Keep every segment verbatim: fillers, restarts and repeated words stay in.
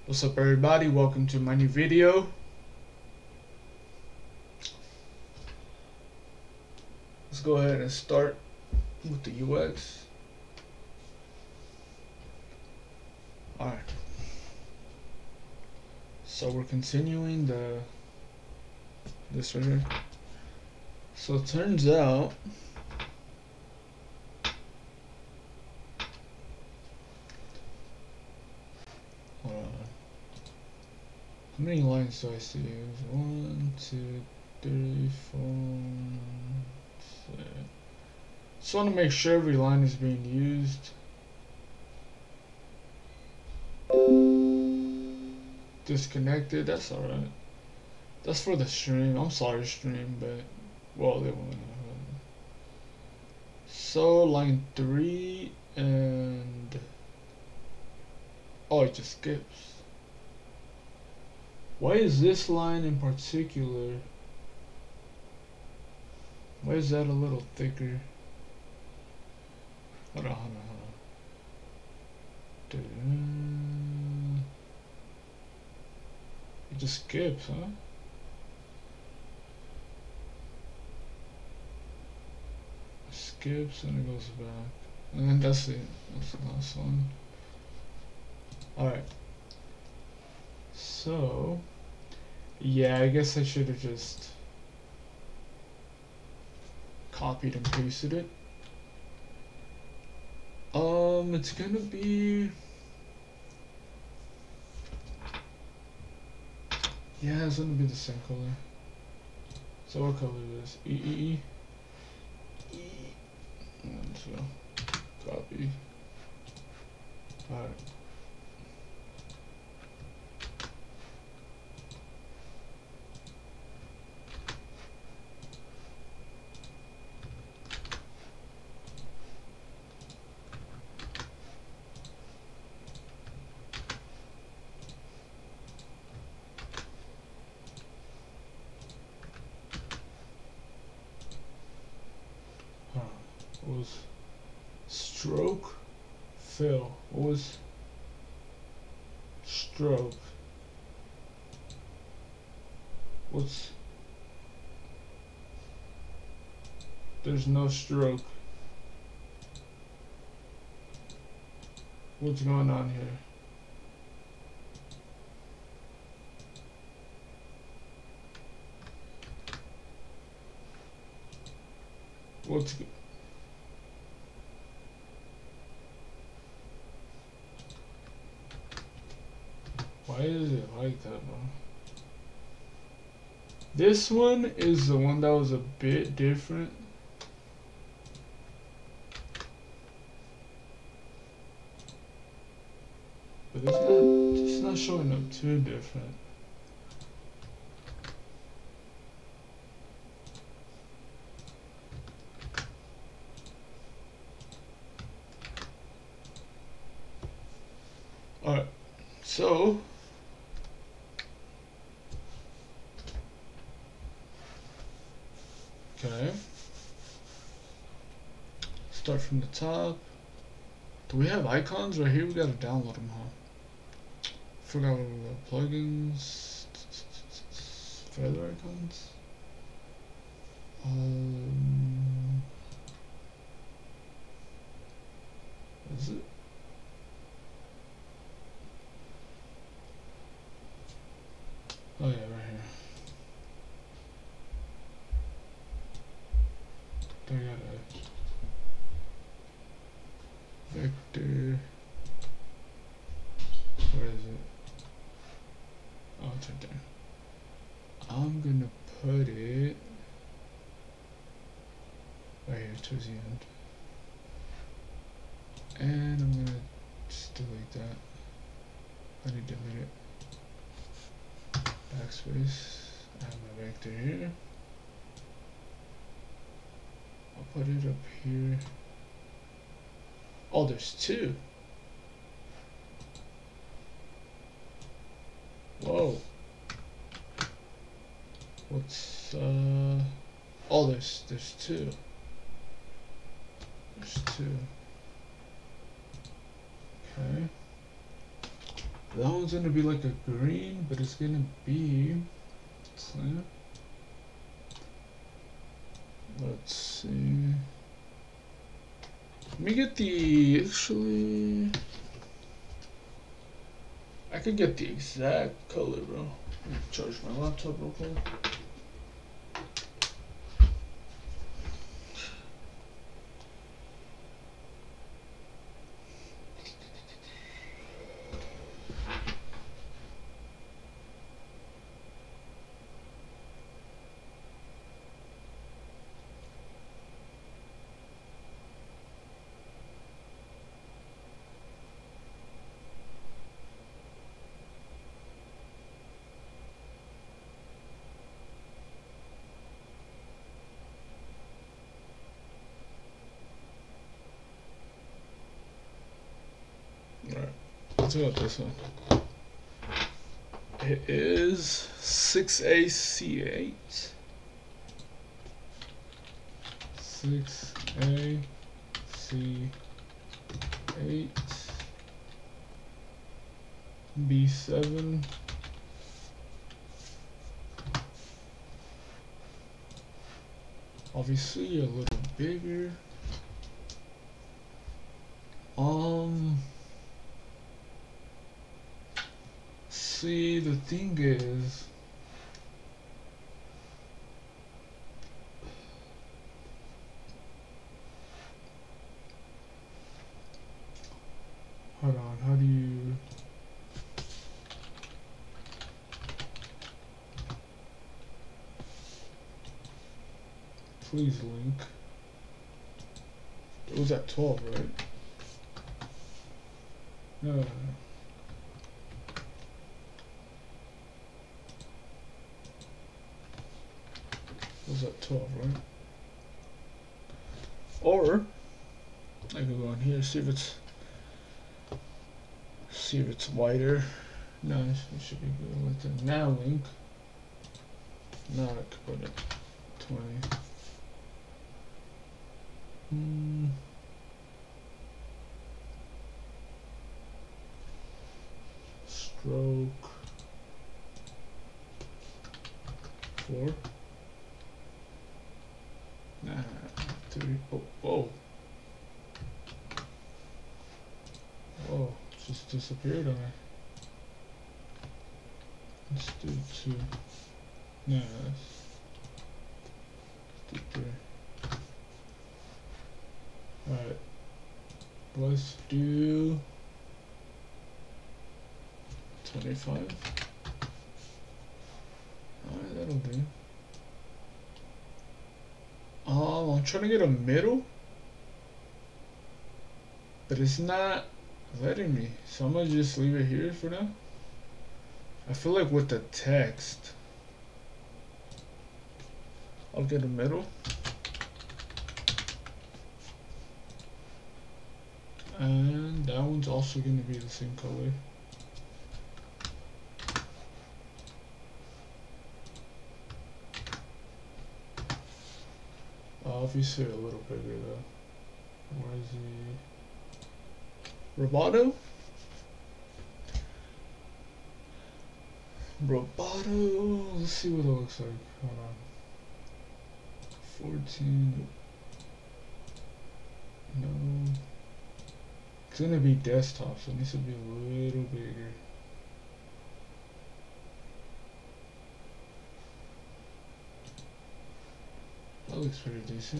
What's up, everybody? Welcome to my new video. Let's go ahead and start with the U X. Alright. So we're continuing the this right here. So it turns out hold on. How many lines do I see? One, two, three, four, six. Just want to make sure every line is being used. Disconnected, that's alright. That's for the stream. I'm sorry, stream, but well, they won't. So line three and oh, it just skips. Why is this line in particular? Why is that a little thicker? Hold on, hold on, hold on. It just skips, huh? Skips and it goes back. And then that's it. That's the last one. Alright. So, yeah, I guess I should have just copied and pasted it. Um, it's gonna be, yeah, it's gonna be the same color. So what color is this? E E E. E. And so copy. All right. What was stroke? Fill. What was stroke? What's there's no stroke. What's going on here? What's Why is it like that, bro? This one is the one that was a bit different. But it's not, it's not showing up too different. Alright, so okay, start from the top. Do we have icons right here? We gotta download them, huh? Forgot what we got. Plugins, feather icons. Um, is it? Oh yeah, right here. I got a vector. Where is it? Oh, it's right there. I'm gonna put it right here towards the end. And I'm gonna just delete that. I need to delete it. Backspace. I have my vector here. I'll put it up here. Oh, there's two. Whoa. What's uh? Oh, there's there's two. There's two. Okay. That one's gonna be like a green, but it's gonna be clear. Let's see. Let me get the actually. I could get the exact color, bro. Let me charge my laptop real quick. Alright, let's go with this one. It is six A C eight. six A C eight. B seven. Obviously a little bigger. Um See, the thing is, hold on, how do you, please link, it was at twelve, right? No, no, no. It was at twelve, right? Or I could go on here, see if it's see if it's wider. No, it should be good with the now link. Now I could put it twenty. Hmm. Stroke four. Nah, three. Oh, whoa. Whoa, just disappeared on me. Let's do two. Nah, let's do three. Alright. Let's do twenty-five. Alright, that'll do. Um, I'm trying to get a middle, but it's not letting me, so I'm gonna just leave it here for now. I feel like with the text, I'll get a middle. And that one's also gonna be the same color. Obviously a little bigger though. Where is he? Roboto? Roboto. Let's see what it looks like. Hold on. fourteen. No. It's gonna be desktop, so it needs to be a little bigger. That looks pretty decent.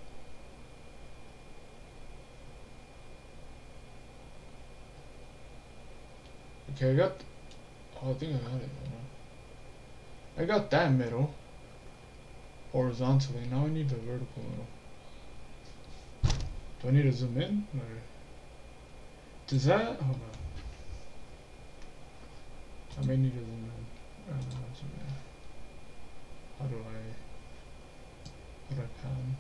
Okay, I got. Oh, I think I got it. I got that middle horizontally. Now I need the vertical middle. Do I need to zoom in? Or does that? Hold on. I may need to zoom in. I don't know how to zoom in. How do I? How do I pan?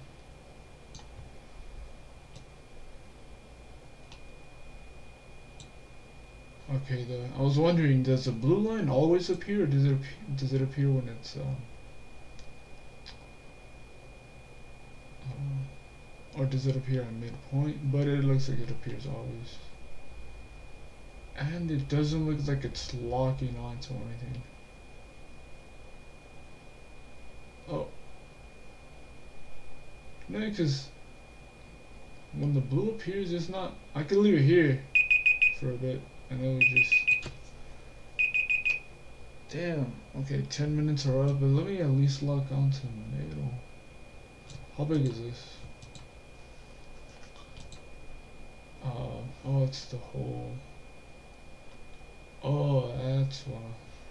Okay, the I was wondering, does the blue line always appear, or does it appear, does it appear when it's um, uh, or does it appear at midpoint? But it looks like it appears always. And it doesn't look like it's locking onto anything. Oh. No, because when the blue appears, it's not. I can leave it here for a bit, and then we just. Damn. Okay, ten minutes are up, but let me at least lock onto the middle. How big is this? Uh, oh, it's the whole. Oh, that's why.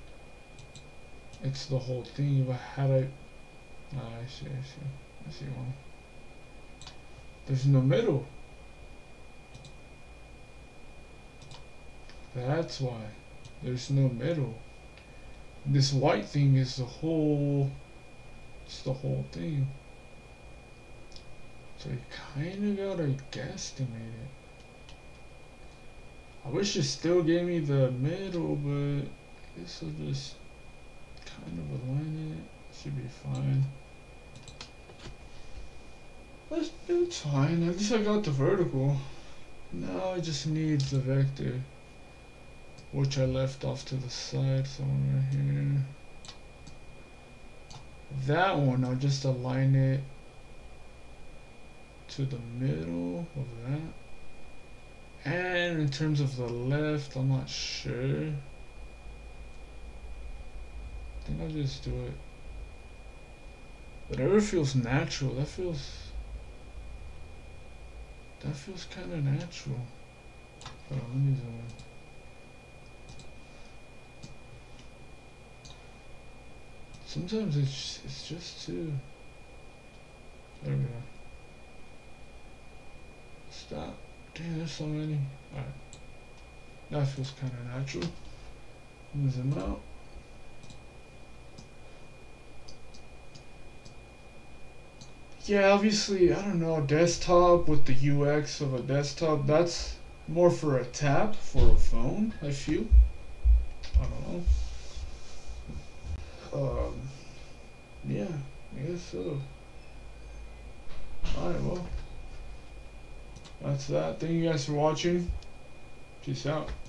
It's the whole thing. But had I. Ah, I see, I see. I see one. There's no middle. That's why. There's no middle. This white thing is the whole. It's the whole thing. So you kind of gotta guesstimate it. I wish it still gave me the middle, but I guess I'll just kind of align it. Should be fine. That's, it's fine. At least I got the vertical. Now I just need the vector, which I left off to the side somewhere here. That one, I'll just align it to the middle of that. And in terms of the left, I'm not sure. I think I'll just do it. Whatever feels natural, that feels... That feels kind of natural. Hold on, let me zoom in. Sometimes it's, it's just too... There we go. Stop. Damn, there's so many. Alright. That feels kind of natural. Let me zoom out. Yeah, obviously, I don't know, desktop with the U X of a desktop, that's more for a tab, for a phone, I feel. I don't know. Um, yeah, I guess so. Alright, well. That's that. Thank you guys for watching. Peace out.